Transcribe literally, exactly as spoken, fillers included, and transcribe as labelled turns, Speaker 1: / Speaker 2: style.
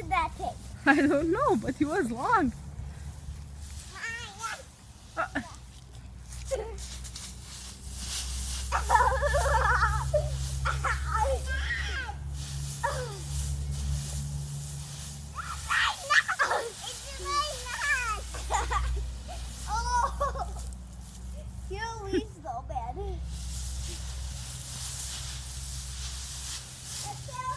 Speaker 1: did that take?
Speaker 2: I don't know, but he was long. Uh,
Speaker 1: He's so bad.